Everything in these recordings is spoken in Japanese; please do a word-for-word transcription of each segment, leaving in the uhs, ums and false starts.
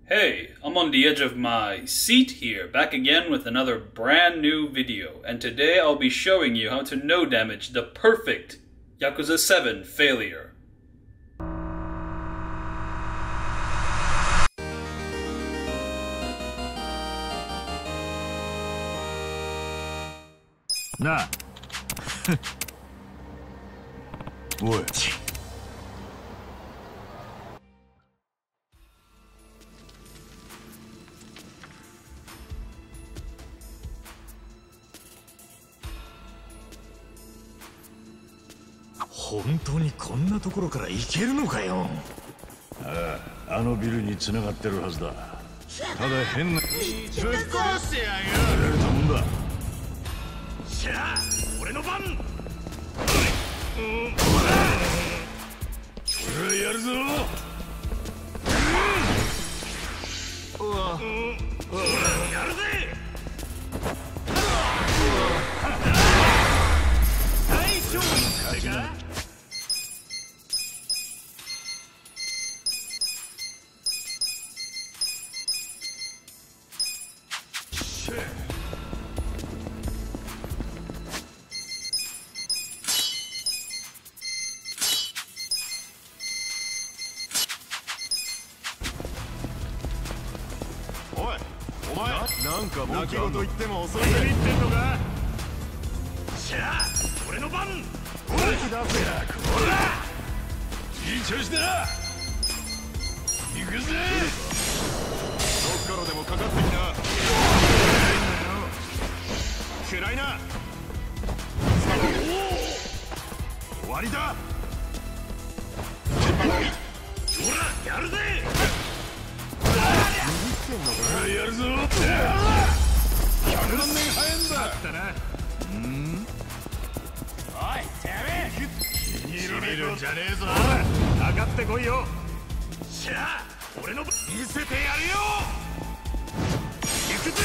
Hey, I'm on the edge of my seat here, back again with another brand new video, and today I'll be showing you how to no damage the perfect Yakuza seven failure. Nah. What? 本当にこんなところから行けるのかよ。ああ、あのビルに繋がってるはずだ。ただ変なぶっ殺してやる。やれたもんだ。しゃあ、俺の番。俺はやるぞ。うわ、やるぜ。大勝負ってか。 なんか泣き言言っても遅い。ビビってんのか。しゃあ、俺の番。本気出せ。こら。いい調子だ。行くぜ。どっからでもかかってきな。暗いな。終わりだ。ほら、やるぜ。 やるぞ。百万年早いんだ。ったな。うん。おい、てめえ。気に入られるんじゃねえぞ。かかってこいよ。しゃあ、俺の見せてやるよ。行くぜ。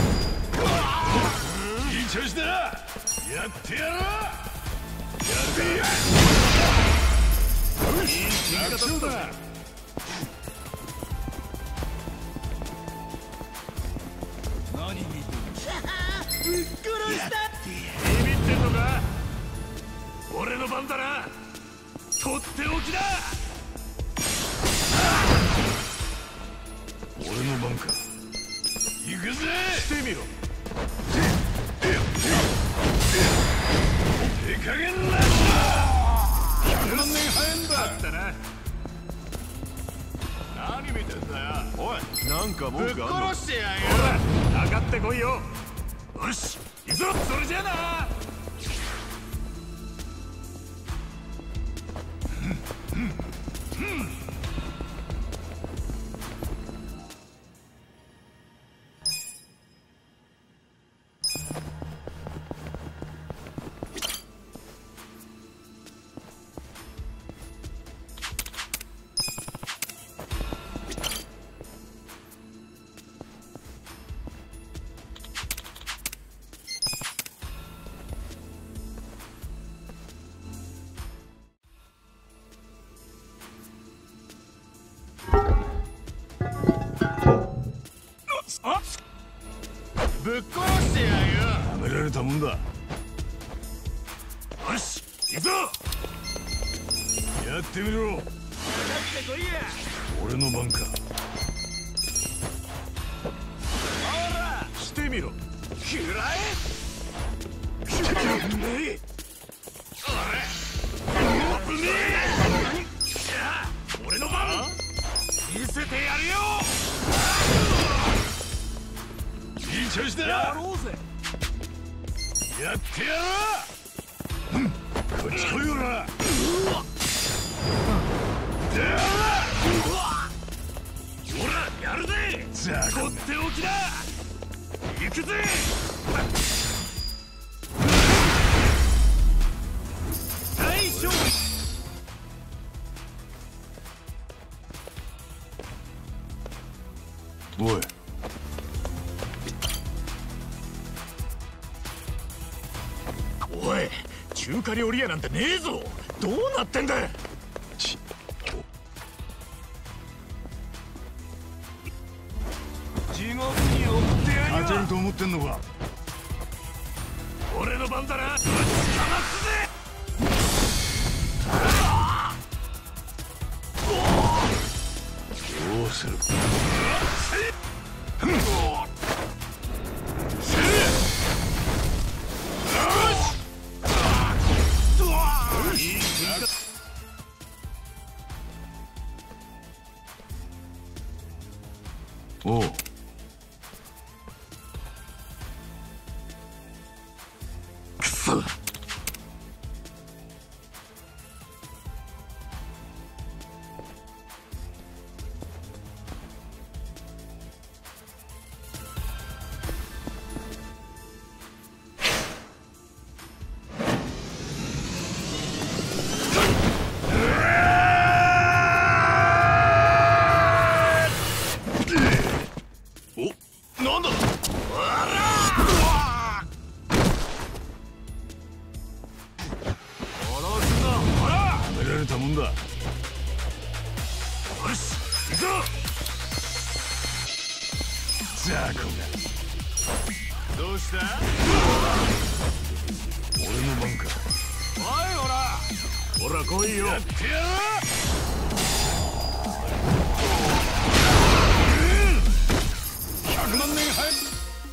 いい調子だ。やってやろう。やるぜ。いい死に方だ。 ぶっ殺した。ビビってんのか。俺の番だな。とっておきだ。俺の番か。行くぜ。してみろ。手加減なしだ。百万年早いんだ。あったな。何見てんだよ。おい、なんか文句あんの。ぶっ殺してやる。ほら、かかってこいよ。 よし、行くぞ。それじゃあな。うんうんうん。ぶっ殺してやるよ。やめられたもんだ。よし、行くぞ。やってみろ。かかってこいや。俺の番か。ほら、してみろ。食らえ。食らえ。おれ。危ねえ。しゃあ、俺の番。見せてやるよ。 いい調子だ。やろうぜ。やってやろう。うん、こっち来いよな。うわ。では。ほら、やるぜ。とっておきだ。行くぜ。大勝負。おい。 おい、中華料理屋なんてねえぞ。どうなってんだ。 勝てると思ってんのか。 俺の番だな。ぶちかますぜ。 どうする。おう。くそ。 なんだ。 やめられたもんだ。よし、行くぞ。 ザコが。 どうした。 俺の番か。 おい、ほら。ほら、来いよ。やってやる。 ひゃくまん年早く。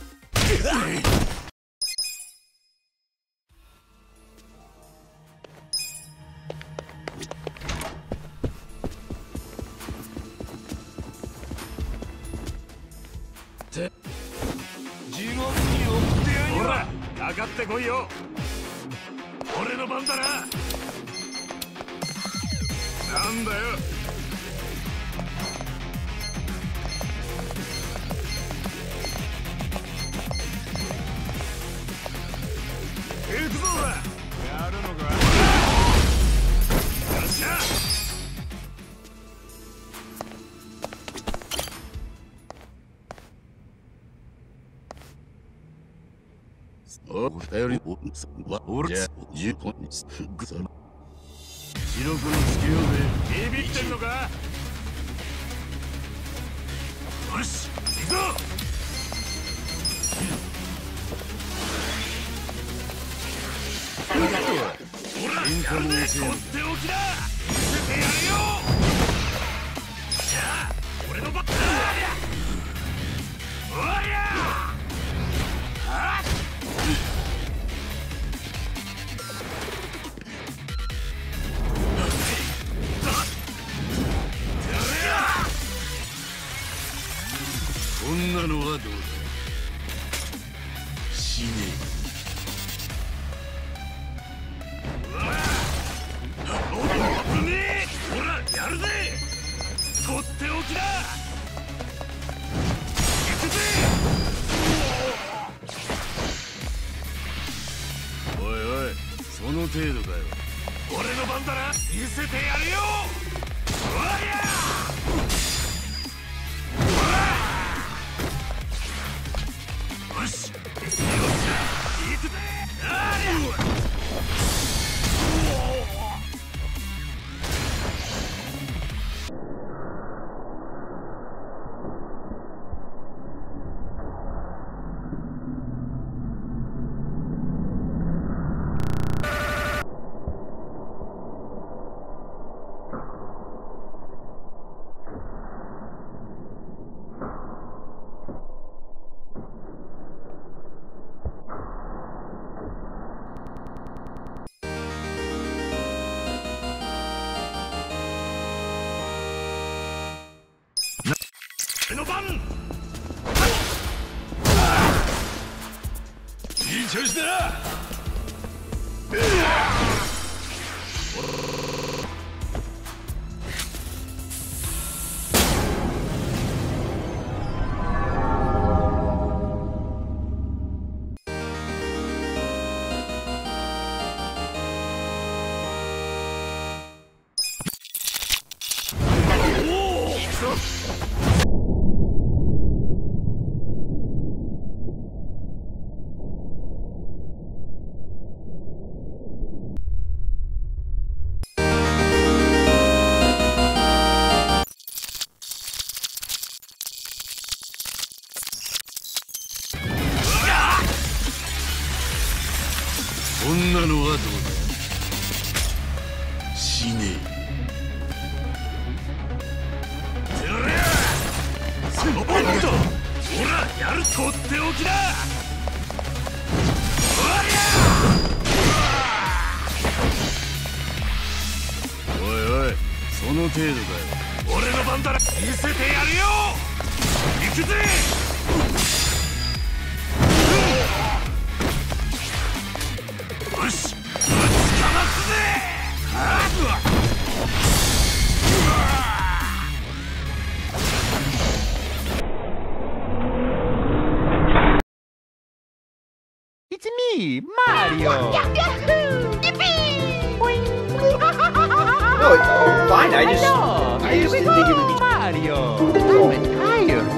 地獄に送ってやるよ。ほら、かかってこいよ。俺の番だな。なんだよ。行くぞ、ほら。やるのか。よっしゃ。 お頼りおわ俺じゃじゅ本日ぐさ白黒つけようぜ。 ビビってんのか。よし、行くぞ。ほら、やるぜ。とっておきだ。見せてやるよ。じゃあ、俺のバッター。おりゃ。あっ。 こんなのはどうだ。死ねえ。ほら、やるぜ。とっておきだ。行くぜ。 おいおい、その程度かよ。 俺の番だな。見せてやるよ。おりゃ。よし、よっしゃ、行くぜ。ありゃ。俺の番。 いい調子だな。 こんなのはどうだ。死ねえ。てりゃそのバット、ほらやるとっておきだ。おりゃおいおい、その程度かよ。俺の番だら見せてやるよ。行くぜ。よし、ぶちかますぜ。あっ、 It's me, Mario! Yahoo! Yippee! Boing! No, it's fine. I just, I just didn't think it would be Mario!